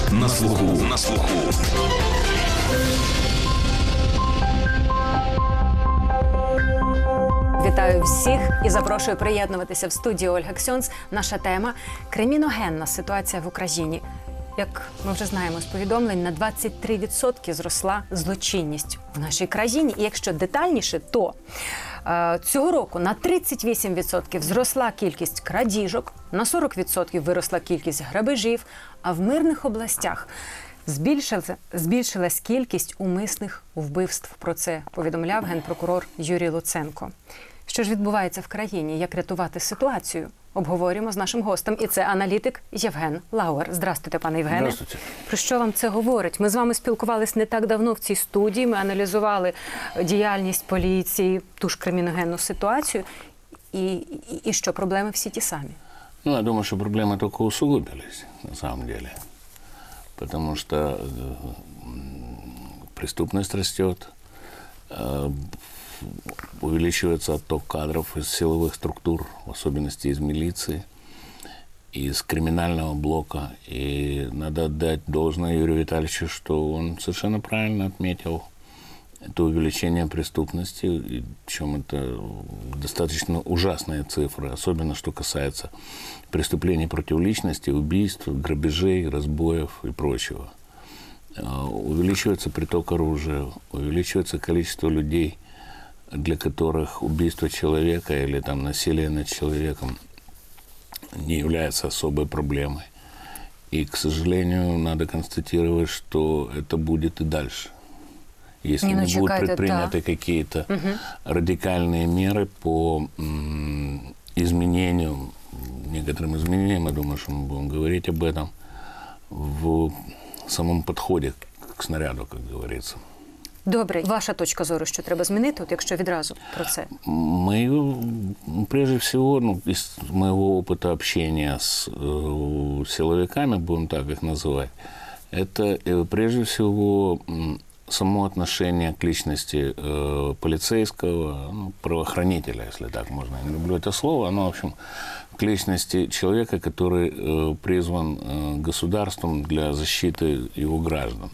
На слуху. На слуху. Вітаю всіх і запрошую приєднуватися в студію Ольга Ксьонц. Наша тема – криміногенна ситуація в Україні. Як ми вже знаємо з повідомлень, на 23% зросла злочинність в нашій країні. І якщо детальніше, то цього року на 38% зросла кількість крадіжок, на 40% виросла кількість грабежів, а в мирних областях збільшилась кількість умисних вбивств. Про це повідомляв генпрокурор Юрій Луценко. Що ж відбувається в країні? Як рятувати ситуацію? Обговорюємо з нашим гостем. І це аналітик Євген Лауер. Здравствуйте, пане Євгене. Здравствуйте. Про що вам це говорить? Ми з вами спілкувалися не так давно в цій студії. Ми аналізували діяльність поліції, ту ж криміногенну ситуацію. І що, проблеми всі ті самі? Ну, я думаю, что проблемы только усугубились, на самом деле. Потому что преступность растет, увеличивается отток кадров из силовых структур, в особенности из милиции, из криминального блока. И надо отдать должное Юрию Витальевичу, что он совершенно правильно отметил это увеличение преступности, и причем это достаточно ужасные цифры, особенно что касается преступлений против личности, убийств, грабежей, разбоев и прочего. Увеличивается приток оружия, увеличивается количество людей, для которых убийство человека или там, насилие над человеком не является особой проблемой. И, к сожалению, надо констатировать, что это будет и дальше. Если не будут предприняты какие-то радикальные меры по изменению, некоторым изменениям, я думаю, что мы будем говорить об этом, в самом подходе к снаряду, как говорится. Добре. Ваша точка зору, що треба змінити, от якщо відразу про це? Мы, прежде всего, из моего опыта общения с силовиками, будем так их называть, это прежде всего само отношение к личности полицейского, правоохранителя, если так можно. Я не люблю это слово, оно, в общем, к личности человека, который призван государством для защиты его граждан.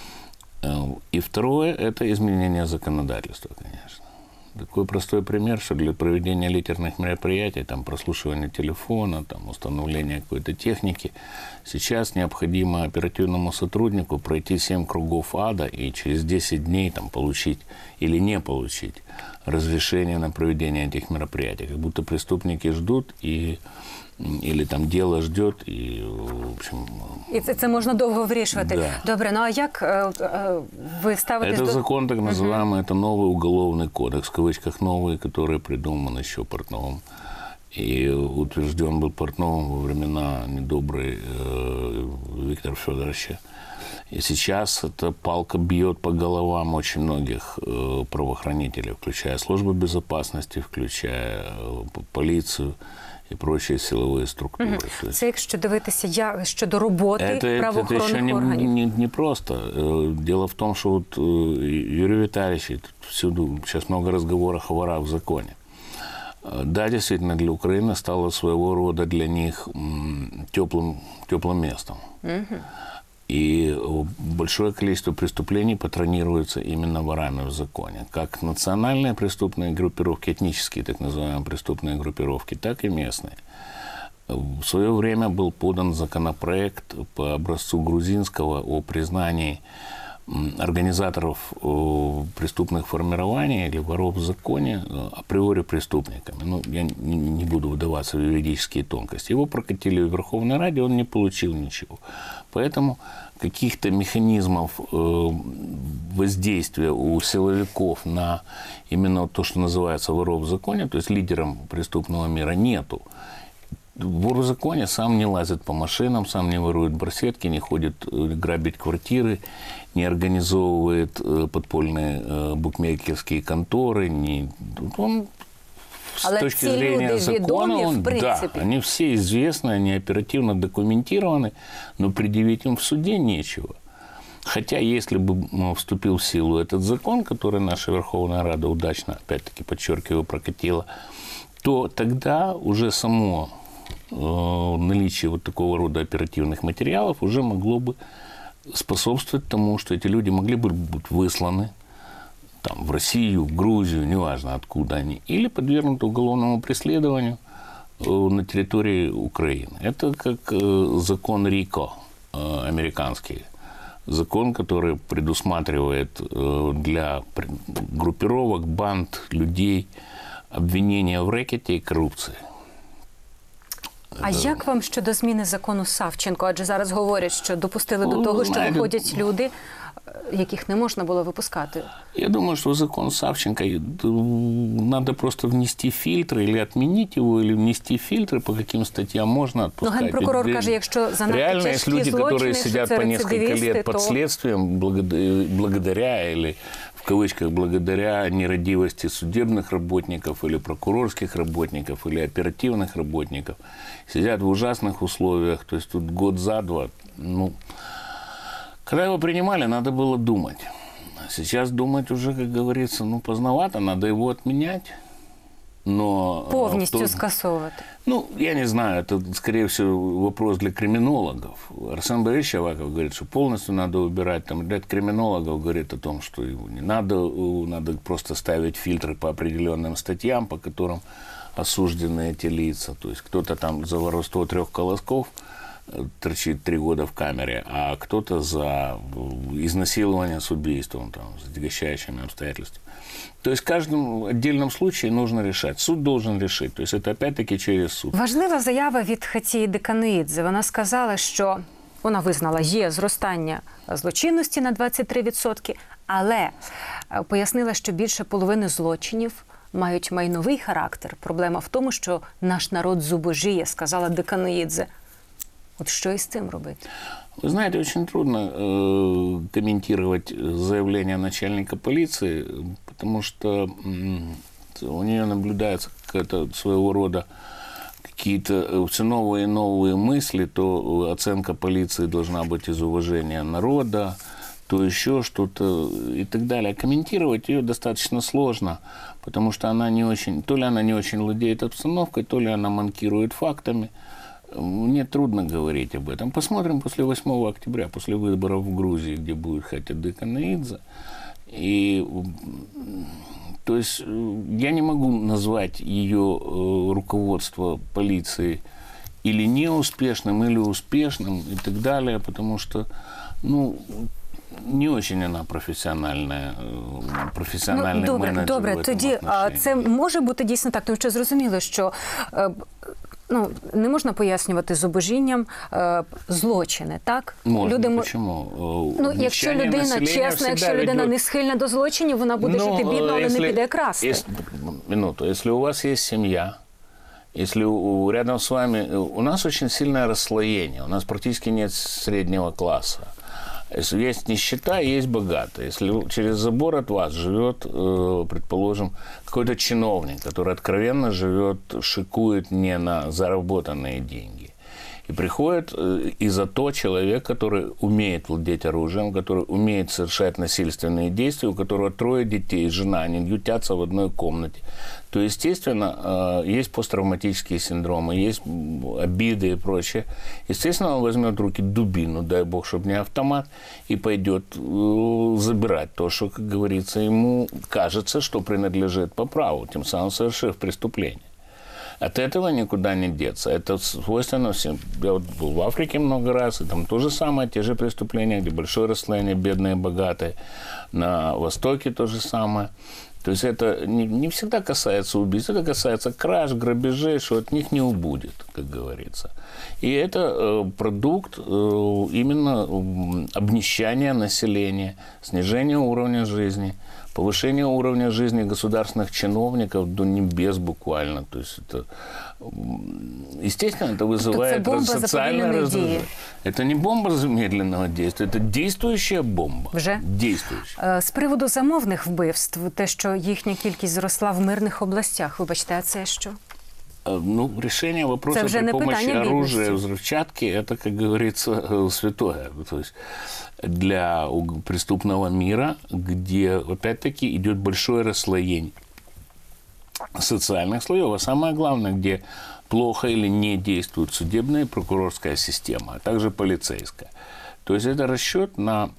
И второе – это изменение законодательства, конечно. Такой простой пример, что для проведения литерных мероприятий, там, прослушивания телефона, там, установления какой-то техники, сейчас необходимо оперативному сотруднику пройти 7 кругов ада и через 10 дней там, получить или не получить разрешение на проведение этих мероприятий. Как будто преступники ждут или там дело ждет, і, в общем... І це можна довго вирішувати. Да. Добре, ну а як ви ставитесь до... Это закон, так называемый, это новый уголовный кодекс, в кавычках новый, который придуман еще Портновым. И утвержден был Портновым во времена недоброй Виктора Федоровича. И сейчас эта палка бьет по головам очень многих правоохранителей, включая службу безопасности, включая полицию и прочие силовые структуры. Це якщо дивитися щодо роботи правоохоронних органів. Это не просто. Дело в том, что вот Юрий Витальевич, всюду сейчас много разговоров о ворах в законе. Да, действительно, для Украины стало своего рода для них теплым местом. И большое количество преступлений патронируется именно ворами в законе. Как национальные преступные группировки, этнические так называемые преступные группировки, так и местные. В свое время был подан законопроект по образцу грузинского о признании организаторов преступных формирований или воров в законе априори преступниками. Ну, я не буду вдаваться в юридические тонкости. Его прокатили в Верховной Раде, он не получил ничего. Поэтому каких-то механизмов воздействия у силовиков на именно то, что называется воров в законе, то есть лидером преступного мира, нету. Вор в законе сам не лазит по машинам, сам не ворует барсетки, не ходит грабить квартиры, не организовывает подпольные букмекерские конторы. Он с точки зрения закона, да, они все известны, они оперативно документированы, но предъявить им в суде нечего. Хотя, если бы вступил в силу этот закон, который наша Верховная Рада удачно, опять-таки, подчеркиваю, прокатила, то тогда уже само наличие вот такого рода оперативных материалов уже могло бы способствовать тому, что эти люди могли бы быть высланы там, в Россию, в Грузию, неважно откуда они, или подвергнуты уголовному преследованию на территории Украины. Это как закон РИКО американский. Закон, который предусматривает для группировок, банд, людей обвинения в рекеті і корупції. А як вам щодо зміни закону Савченко? Адже зараз говорять, що допустили до того, що виходять люди, яких не можна було випускати. Я думаю, что закон Савченко надо просто внести фильтры или отменить его, или внести фильтры, по каким статьям можно отпускать. Ну, генпрокурор каже, якщо занадто реально есть тяжкі люди, злочини, которые сидят по несколько лет под следствием благодаря или в кавычках благодаря нерадивости судебных работников или прокурорских работников или оперативных работников, сидят в ужасных условиях, то есть тут год за два, ну... Когда его принимали, надо было думать. Сейчас думать уже, как говорится, ну, поздновато, надо его отменять. Но полностью скасовывать. Ну, я не знаю, это, скорее всего, вопрос для криминологов. Арсен Борисович Аваков говорит, что полностью надо убирать. Там ряд криминологов говорит о том, что его не надо, надо просто ставить фильтры по определенным статьям, по которым осуждены эти лица. То есть кто-то там за воровство 3 колосков торчит 3 года в камере, а кто-то за изнасилование с убийством, там, с отягощающими обстоятельствами. То есть в каждом отдельном случае нужно решать. Суд должен решить. То есть это опять-таки через суд. Важлива заява від Хатії Диканоїдзе. Вона сказала, що вона визнала, є зростання злочинності на 23%, але пояснила, що більше половини злочинів мають майновий характер. Проблема в тому, що наш народ зубожіє, сказала Диканоїдзе. Вот что и с этим робить? Вы знаете, очень трудно комментировать заявление начальника полиции, потому что у нее наблюдается какая-то своего рода какие-то все новые и новые мысли, то оценка полиции должна быть из уважения народа, то еще что-то и так далее. Комментировать ее достаточно сложно, потому что она не очень, то ли она не очень владеет обстановкой, то ли она манкирует фактами. Мне трудно говорить об этом. Посмотрим после 8 октября, после выборов в Грузии, где будет Хатия Диканоїдзе. И, то есть, я не могу назвать ее руководство полиции или неуспешным, или успешным, и так далее, потому что, ну, не очень она професіональний менеджер. Добре, тоді це може бути дійсно так, тому що зрозуміло, що ну, не можна пояснювати зубожінням злочини, так? Можна, чому? Ну, якщо людина чесна, якщо людина не схильна до злочинів, вона буде жити бідно, але не піде красти. Минуту, если у вас есть семья, если рядом с вами... У нас очень сильное расслоение, у нас практически нет среднего класса. Если есть нищета, есть богатые. Если через забор от вас живет, предположим, какой-то чиновник, который откровенно живет, шикует не на заработанные деньги. И приходит из-за то человек, который умеет владеть оружием, который умеет совершать насильственные действия, у которого 3 детей, жена, они ютятся в одной комнате. То, естественно, есть посттравматические синдромы, есть обиды и прочее. Естественно, он возьмет в руки дубину, дай бог, чтобы не автомат, и пойдет забирать то, что, как говорится, ему кажется, что принадлежит по праву, тем самым совершив преступление. От этого никуда не деться. Это свойственно всем. Я вот был в Африке много раз, и там то же самое, те же преступления, где большое расслоение, бедные, богатые. На Востоке то же самое. То есть это не всегда касается убийств, это касается краж, грабежей, что от них не убудет, как говорится. И это продукт именно обнищания населения, снижения уровня жизни, повышение уровня жизни государственных чиновников до небес буквально. То есть это, естественно, это вызывает социальное раздражение. Это не бомба замедленного действия, это действующая бомба. Вже? Действующая. З приводу замовних вбивств, те, що їхня кількість зросла в мирних областях, вибачте, а це що? Ну, решение вопроса при помощи оружия, взрывчатки, это, как говорится, святое. То есть для преступного мира, где, опять-таки, идет большое расслоение социальных слоев, а самое главное, где плохо или не действует судебная и прокурорская система, а также полицейская. То есть это расчет на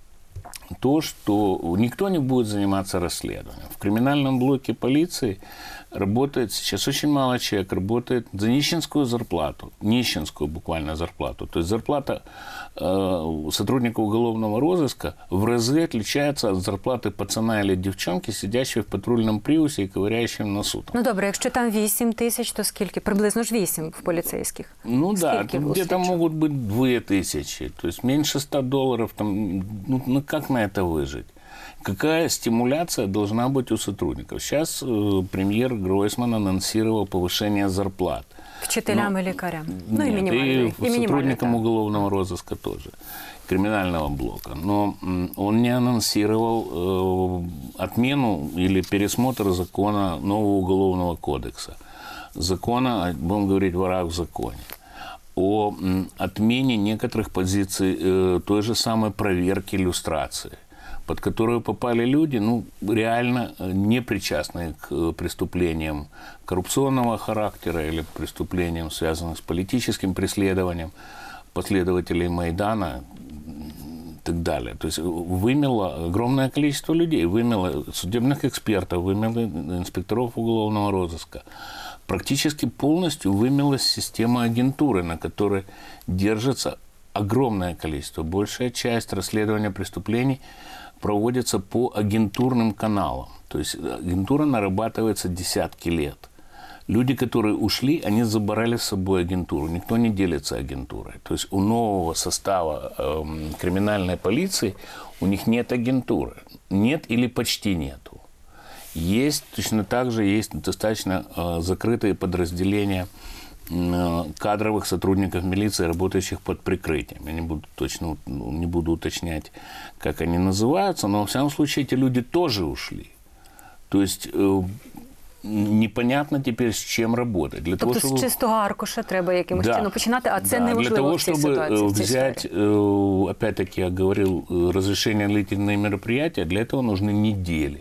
то, что никто не будет заниматься расследованием. В криминальном блоке полиции работает сейчас очень мало человек, работает за нищенскую зарплату, нищенскую буквально зарплату. То есть зарплата сотрудника уголовного розыска в разы отличается от зарплаты пацана или девчонки, сидящей в патрульном приусе і ковиряющим носу. Ну добре, якщо там 8 тисяч, то скільки? Приблизно ж 8 в поліцейських. Ну да, Скільки тут у где-то слідчих? могут быть 2000, то есть меньше $100, там, ну как на это выжить? Какая стимуляция должна быть у сотрудников? Сейчас премьер Гройсман анонсировал повышение зарплат. Вчителям і лікарям. Ну і Нет, мінімальний. и сотрудникам уголовного розыска тоже, криминального блока. Но он не анонсировал отмену или пересмотр закона нового уголовного кодекса. Закона, будем говорить, ворах в законе. О отмене некоторых позиций той же самой проверки люстрации, под которую попали люди, ну, реально не причастные к преступлениям коррупционного характера или преступлениям, связанным с политическим преследованием последователей Майдана и так далее. То есть вымело огромное количество людей, вымело судебных экспертов, вымело инспекторов уголовного розыска. Практически полностью вымелась система агентуры, на которой держится огромное количество, большая часть расследования преступлений проводится по агентурным каналам. То есть агентура нарабатывается десятки лет. Люди, которые ушли, они забрали с собой агентуру. Никто не делится агентурой. То есть у нового состава криминальной полиции у них нет агентуры. Нет или почти нету. Есть, точно так же есть достаточно закрытые подразделения кадровых сотрудников милиции, работающих под прикрытием. Я не буду уточнять, как они называются, но, во всяком случае, эти люди тоже ушли. То есть непонятно теперь, с чем работать. Для Тобто того, з чистого аркуша треба якимось чином починати, а це неможливо для того, в цій чтобы ситуації, в цій взять, сфері. опять-таки, я говорил, разрешение на длительные мероприятия, для этого нужны недели.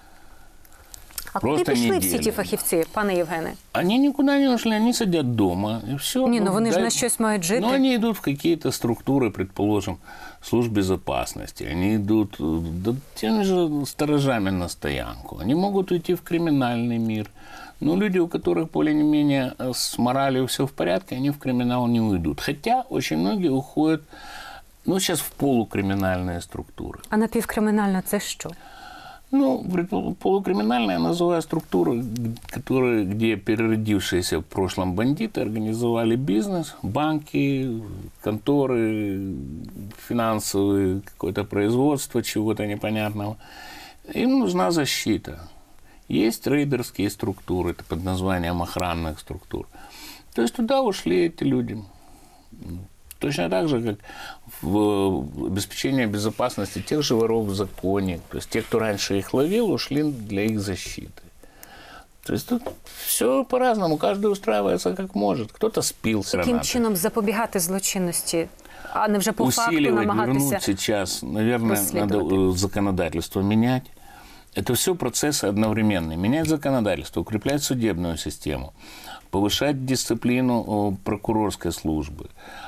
А куди просто пішли неділі. всі ті фахівці, пане Євгене? Они никуда не ушли, они сидят дома, и все. Ні, ну вони ж на щось мають жити. Ну, они идут в какие-то структуры, предположим, служб безопасности. Они идут да, теми же сторожами на стоянку. Они могут уйти в криминальный мир. Но люди, у которых более-менее с моралью все в порядке, они в криминал не уйдут. Хотя очень многие уходят, ну, сейчас в полукриминальные структуры. А напівкримінальна – це що? Ну, полукриминальная я называю структуры, где переродившиеся в прошлом бандиты организовали бизнес, банки, конторы, финансовые, какое-то производство чего-то непонятного. Им нужна защита. Есть рейдерские структуры под названием охранных структур. То есть туда ушли эти люди. Точно так же, как в обеспечение безопасности тех же воров в законе. То есть те, кто раньше их ловил, ушли для их защиты. То есть тут все по-разному. Каждый устраивается как может. Кто-то спил с Яким гранатой. чином запобігати злочинності, а не вже по факту Усиливать, намагатися? вернуть сейчас, наверное, расследовать. надо законодательство менять. Это все процессы одновременные. Менять законодательство, укреплять судебную систему, повышать дисциплину прокурорской службы,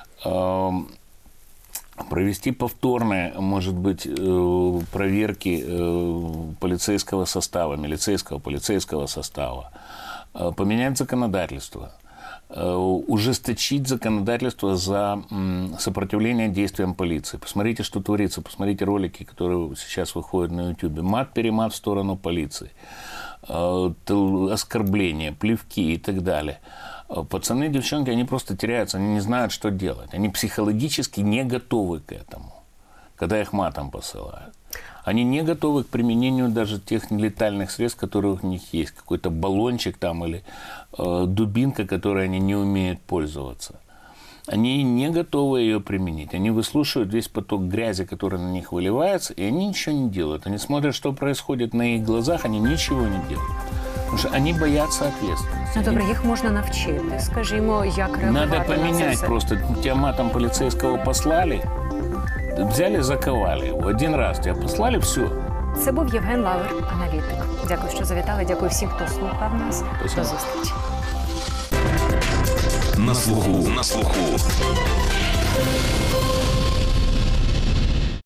провести повторные, может быть, проверки полицейского состава, милицейского, полицейского состава, поменять законодательство, ужесточить законодательство за сопротивление действиям полиции. Посмотрите, что творится, посмотрите ролики, которые сейчас выходят на YouTube. Мат-перемат в сторону полиции, оскорбления, плевки и так далее. Пацаны, девчонки, они просто теряются, они не знают, что делать. Они психологически не готовы к этому, когда их матом посылают. Они не готовы к применению даже тех нелетальных средств, которые у них есть. Какой-то баллончик там или дубинка, которой они не умеют пользоваться. Они не готовы ее применить. Они выслушивают весь поток грязи, который на них выливается, и они ничего не делают. Они смотрят, что происходит на их глазах, они ничего не делают. Потому что они боятся ответственности. Ну добре, їх можна навчити, скажімо, як реагувати Надо на це поменять все. просто. Тебя матом полицейского послали, взяли, заковали его. Один раз тебя послали, все. Це був Євген Лавер, аналітик. Дякую, що завітали. Дякую всім, хто слухав нас. Спасибо. До зустрічі. На слуху.